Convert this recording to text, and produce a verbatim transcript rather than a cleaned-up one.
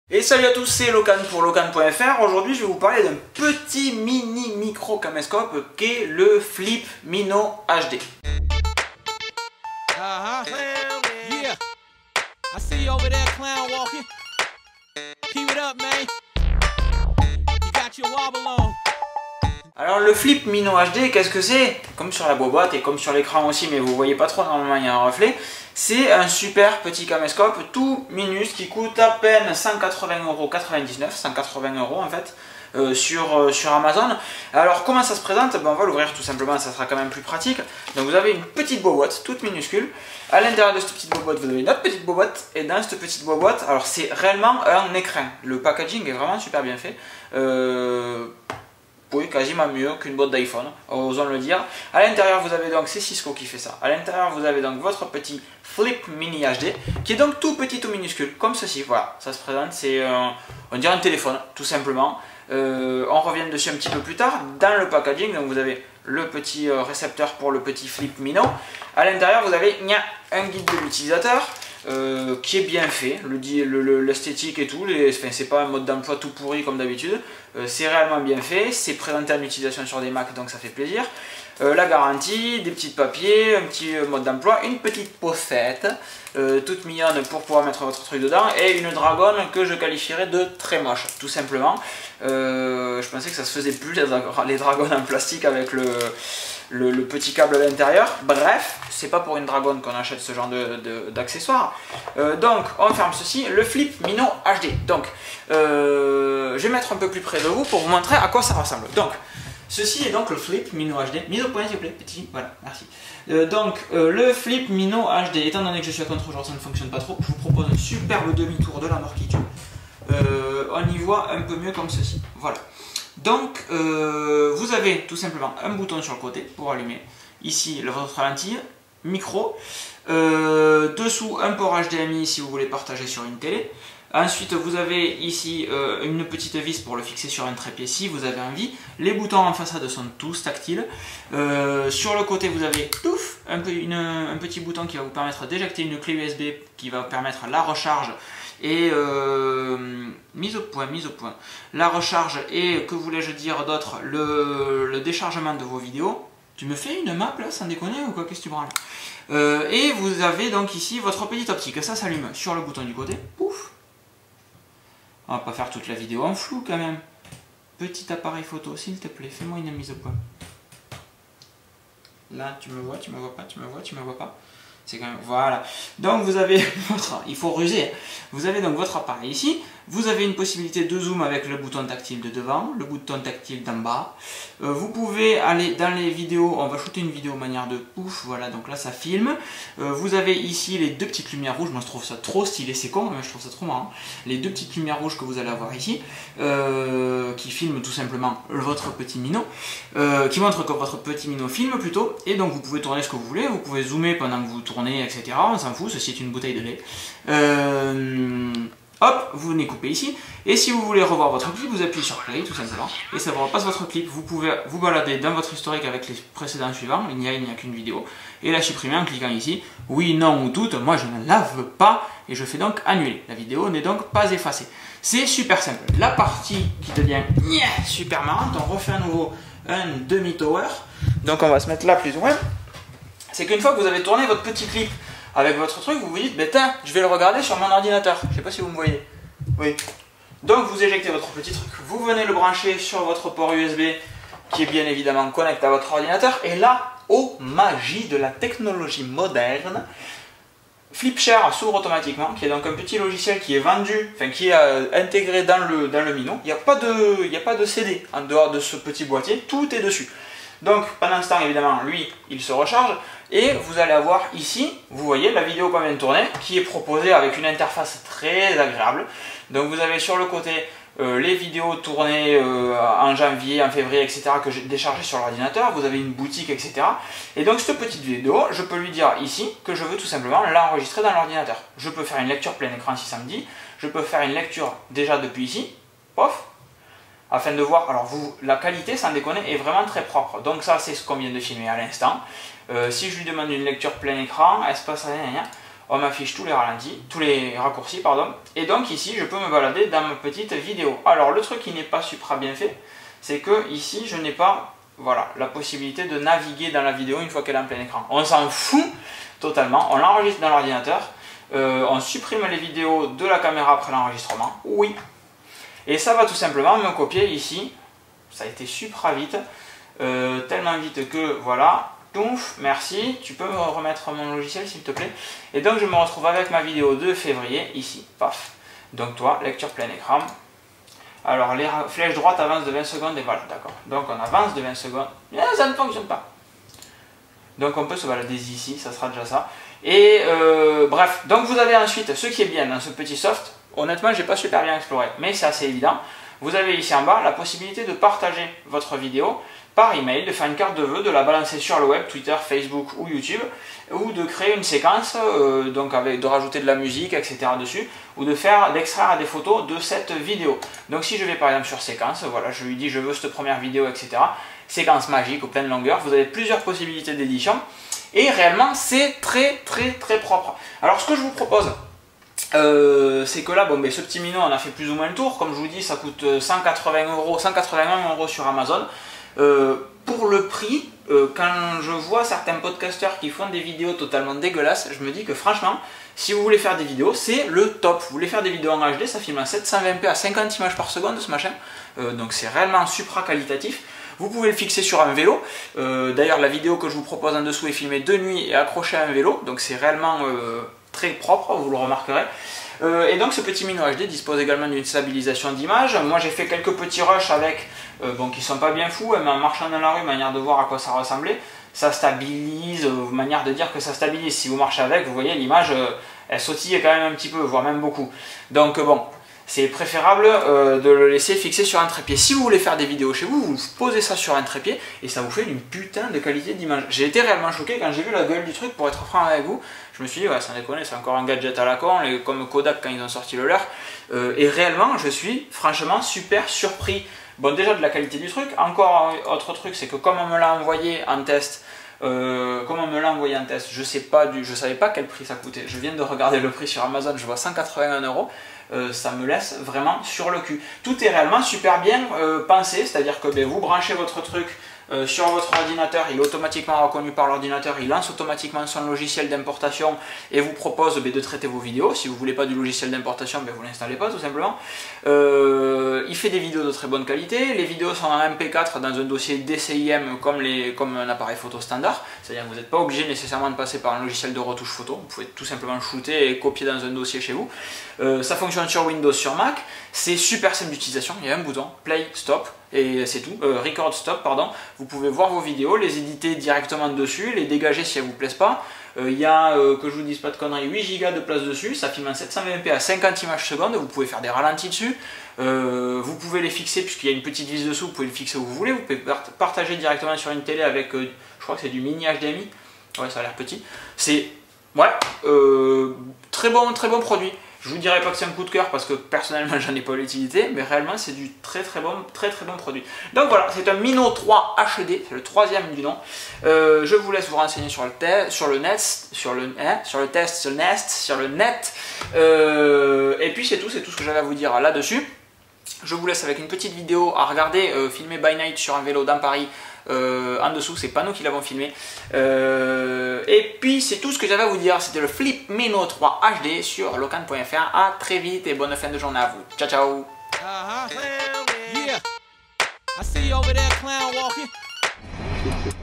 Et salut à tous, c'est Locan pour Locan point F R. Aujourd'hui, je vais vous parler d'un petit mini micro caméscope qu'est le Flip Mino H D. Uh-huh. Yeah. I see you over there, clown walking. Keep it up, man. You got your wobble on. Alors le Flip Mino H D, qu'est-ce que c'est? Comme sur la boîte et comme sur l'écran aussi, mais vous voyez pas trop, normalement il y a un reflet. C'est un super petit caméscope tout minus qui coûte à peine cent quatre-vingts euros quatre-vingt-dix-neuf, cent quatre-vingts euros en fait, euh, sur, euh, sur Amazon. Alors comment ça se présente? Ben, on va l'ouvrir tout simplement, ça sera quand même plus pratique. Donc vous avez une petite boîte toute minuscule. À l'intérieur de cette petite boîte, vous avez une autre petite boîte. Et dans cette petite boîte, alors c'est réellement un écrin. Le packaging est vraiment super bien fait. Euh... Oui, quasiment mieux qu'une boîte d'iPhone, osons le dire. À l'intérieur, vous avez donc, c'est Cisco qui fait ça. À l'intérieur, vous avez donc votre petit Flip Mini H D, qui est donc tout petit, tout minuscule, comme ceci. Voilà, ça se présente, c'est, euh, on dirait un téléphone, tout simplement. Euh, on revient dessus un petit peu plus tard. Dans le packaging, donc vous avez le petit euh, récepteur pour le petit Flip Mino. À l'intérieur, vous avez un guide de l'utilisateur. Euh, qui est bien fait, l'esthétique et tout, enfin, c'est pas un mode d'emploi tout pourri comme d'habitude, euh, c'est réellement bien fait, c'est présenté en utilisation sur des Mac donc ça fait plaisir. Euh, la garantie, des petits papiers, un petit mode d'emploi, une petite pochette euh, toute mignonne pour pouvoir mettre votre truc dedans et une dragonne que je qualifierais de très moche, tout simplement. Euh, je pensais que ça se faisait plus les, les dragons en plastique avec le... Le, le petit câble à l'intérieur. Bref, c'est pas pour une dragonne qu'on achète ce genre d'accessoires. Euh, donc, on ferme ceci, le Flip Mino H D. Donc, euh, je vais mettre un peu plus près de vous pour vous montrer à quoi ça ressemble. Donc, ceci est donc le Flip Mino H D. Mise au point, s'il vous plaît, petit. Voilà, merci. Euh, donc, euh, le Flip Mino H D, étant donné que je suis à contre-jour, ça ne fonctionne pas trop, je vous propose un superbe demi-tour de la mort qui tue. Euh, on y voit un peu mieux comme ceci. Voilà. Donc, euh, vous avez tout simplement un bouton sur le côté pour allumer. Ici, votre lentille, micro. Euh, dessous, un port H D M I si vous voulez partager sur une télé. Ensuite, vous avez ici euh, une petite vis pour le fixer sur un trépied si vous avez envie. Les boutons en façade sont tous tactiles. Euh, sur le côté, vous avez pouf, un, peu, une, un petit bouton qui va vous permettre d'éjecter une clé U S B qui va permettre la recharge. Et euh, mise au point, mise au point. La recharge et, que voulais-je dire d'autre, le, le déchargement de vos vidéos. Tu me fais une map là, sans déconner ou quoi? Qu'est-ce que tu branles? euh, Et vous avez donc ici votre petite optique. Ça s'allume sur le bouton du côté. Pouf. On va pas faire toute la vidéo en flou quand même. Petit appareil photo, s'il te plaît, fais-moi une mise au point. Là, tu me vois, tu me vois pas, tu me vois, tu me vois pas. C'est quand même, voilà. Donc vous avez votre, il faut ruser. Vous avez donc votre appareil ici. Vous avez une possibilité de zoom avec le bouton tactile de devant, le bouton tactile d'en bas. Euh, vous pouvez aller dans les vidéos, on va shooter une vidéo de manière de pouf, voilà, donc là ça filme. Euh, vous avez ici les deux petites lumières rouges, moi je trouve ça trop stylé, c'est con, mais je trouve ça trop marrant. Les deux petites lumières rouges que vous allez avoir ici, euh, qui filment tout simplement votre petit minot, euh, qui montrent que votre petit minot filme plutôt, et donc vous pouvez tourner ce que vous voulez, vous pouvez zoomer pendant que vous tournez, et cetera. On s'en fout, ceci est une bouteille de lait. Euh, Hop, vous venez couper ici, et si vous voulez revoir votre clip, vous appuyez sur play tout simplement, et ça vous repasse votre clip. Vous pouvez vous balader dans votre historique avec les précédents suivants, il n'y a, a qu'une vidéo, et la supprimer en cliquant ici, oui, non ou toutes, moi je ne la veux pas, et je fais donc annuler. La vidéo n'est donc pas effacée. C'est super simple. La partie qui devient yeah, super marrante, on refait à nouveau un demi-tower, donc on va se mettre là plus ou moins, c'est qu'une fois que vous avez tourné votre petit clip, avec votre truc, vous vous dites, mais tiens, je vais le regarder sur mon ordinateur. Je ne sais pas si vous me voyez. Oui. Donc vous éjectez votre petit truc, vous venez le brancher sur votre port U S B, qui est bien évidemment connecté à votre ordinateur. Et là, oh magie de la technologie moderne, FlipShare s'ouvre automatiquement, qui est donc un petit logiciel qui est vendu, enfin qui est euh, intégré dans le, dans le Mino. Il n'y a pas de, il n'y a pas de C D en dehors de ce petit boîtier, tout est dessus. Donc pendant ce temps, évidemment, lui, il se recharge. Et vous allez avoir ici, vous voyez la vidéo qu'on vient de tourner, qui est proposée avec une interface très agréable. Donc vous avez sur le côté euh, les vidéos tournées euh, en janvier, en février, et cetera que j'ai déchargées sur l'ordinateur. Vous avez une boutique, et cetera. Et donc cette petite vidéo, je peux lui dire ici que je veux tout simplement l'enregistrer dans l'ordinateur. Je peux faire une lecture plein écran si ça me dit. Je peux faire une lecture déjà depuis ici. Pof. Afin de voir, alors vous, la qualité sans déconner est vraiment très propre. Donc ça c'est ce qu'on vient de filmer à l'instant. Euh, si je lui demande une lecture plein écran, espace, on m'affiche tous les ralentis, tous les raccourcis, pardon. Et donc ici, je peux me balader dans ma petite vidéo. Alors le truc qui n'est pas super bien fait, c'est que ici, je n'ai pas, voilà, la possibilité de naviguer dans la vidéo une fois qu'elle est en plein écran. On s'en fout totalement, on l'enregistre dans l'ordinateur, euh, on supprime les vidéos de la caméra après l'enregistrement, oui. Et ça va tout simplement me copier ici, ça a été super vite, euh, tellement vite que voilà. Ouf, merci, tu peux me remettre mon logiciel s'il te plaît. Et donc je me retrouve avec ma vidéo de février, ici, paf. Donc toi, lecture plein écran. Alors les flèches droites avancent de vingt secondes et voilà, d'accord. Donc on avance de vingt secondes, mais ça ne fonctionne pas. Donc on peut se balader ici, ça sera déjà ça. Et euh, bref, donc vous avez ensuite, ce qui est bien dans ce petit soft, honnêtement j'ai pas super bien exploré, mais c'est assez évident. Vous avez ici en bas la possibilité de partager votre vidéo par email, de faire une carte de vœux, de la balancer sur le web, Twitter, Facebook ou YouTube, ou de créer une séquence, euh, donc avec, de rajouter de la musique, et cetera dessus, ou de faire, d'extraire des photos de cette vidéo. Donc si je vais par exemple sur séquence, voilà, je lui dis je veux cette première vidéo, et cetera. Séquence magique ou pleine longueur, vous avez plusieurs possibilités d'édition, et réellement c'est très très très propre. Alors ce que je vous propose, Euh, c'est que là, bon, mais ce petit minot, on a fait plus ou moins le tour. Comme je vous dis, ça coûte cent quatre-vingts euros, cent quatre-vingt-un euros sur Amazon. Euh, pour le prix, euh, quand je vois certains podcasteurs qui font des vidéos totalement dégueulasses, je me dis que franchement, si vous voulez faire des vidéos, c'est le top. Vous voulez faire des vidéos en H D, ça filme en sept cent vingt p à cinquante images par seconde ce machin. Euh, donc c'est réellement supra qualitatif. Vous pouvez le fixer sur un vélo. Euh, D'ailleurs, la vidéo que je vous propose en dessous est filmée de nuit et accrochée à un vélo. Donc c'est réellement euh, très propre, vous le remarquerez. Euh, et donc ce petit Mino H D dispose également d'une stabilisation d'image. Moi j'ai fait quelques petits rushs avec, euh, bon qui sont pas bien fous, mais en marchant dans la rue, manière de voir à quoi ça ressemblait. Ça stabilise, euh, manière de dire que ça stabilise. Si vous marchez avec, vous voyez l'image, euh, elle sautille quand même un petit peu, voire même beaucoup. Donc euh, bon, c'est préférable euh, de le laisser fixé sur un trépied. Si vous voulez faire des vidéos chez vous, vous posez ça sur un trépied et ça vous fait une putain de qualité d'image. J'ai été réellement choqué quand j'ai vu la gueule du truc, pour être franc avec vous. Je me suis dit, ouais, sans déconner, c'est encore un gadget à la con, les, comme Kodak quand ils ont sorti le leur. Euh, et réellement, je suis franchement super surpris. Bon, déjà de la qualité du truc. Encore un autre truc, c'est que comme on me l'a envoyé en test, Euh, comme on me l'a envoyé en test, je sais pas du, je savais pas quel prix ça coûtait. Je viens de regarder le prix sur Amazon, je vois cent quatre-vingt-un euros. Euh, ça me laisse vraiment sur le cul. Tout est réellement super bien euh, pensé, c'est-à-dire que ben, vous branchez votre truc euh, sur votre ordinateur, il est automatiquement reconnu par l'ordinateur, il lance automatiquement son logiciel d'importation et vous propose ben, de traiter vos vidéos. Si vous ne voulez pas du logiciel d'importation, ben, vous ne l'installez pas tout simplement. Euh, il fait des vidéos de très bonne qualité, les vidéos sont en M P quatre dans un dossier D C I M comme, les, comme un appareil photo standard, c'est-à-dire que vous n'êtes pas obligé nécessairement de passer par un logiciel de retouche photo, vous pouvez tout simplement shooter et copier dans un dossier chez vous. Euh, ça fonctionne sur Windows, sur Mac, c'est super simple d'utilisation, il y a un bouton, play, stop, et c'est tout, euh, record, stop, pardon. Vous pouvez voir vos vidéos, les éditer directement dessus, les dégager si elles ne vous plaisent pas. Euh, il y a, euh, que je vous dise pas de conneries, huit gigas de place dessus, ça filme en sept cent vingt p à cinquante images secondes, vous pouvez faire des ralentis dessus. Euh, vous pouvez les fixer, puisqu'il y a une petite vis dessous, vous pouvez le fixer où vous voulez, vous pouvez partager directement sur une télé avec, euh, je crois que c'est du mini H D M I, ouais ça a l'air petit. C'est, ouais, euh, très bon, très bon produit. Je vous dirais pas que c'est un coup de cœur parce que personnellement j'en ai pas l'utilité, mais réellement c'est du très très bon, très très bon produit. Donc voilà, c'est un Mino trois H D, c'est le troisième du nom. Euh, je vous laisse vous renseigner sur le test, sur le net, sur le, hein, sur le test, sur le nest, sur le net. Euh, et puis c'est tout, c'est tout ce que j'avais à vous dire là-dessus. Je vous laisse avec une petite vidéo à regarder, euh, filmée by night sur un vélo dans Paris. Euh, en dessous, c'est pas nous qui l'avons filmé. Euh, et puis c'est tout ce que j'avais à vous dire. C'était le Flip Mino trois H D sur locan point F R. À très vite et bonne fin de journée à vous. Ciao ciao. Uh-huh. Yeah. I see you over there clown walking.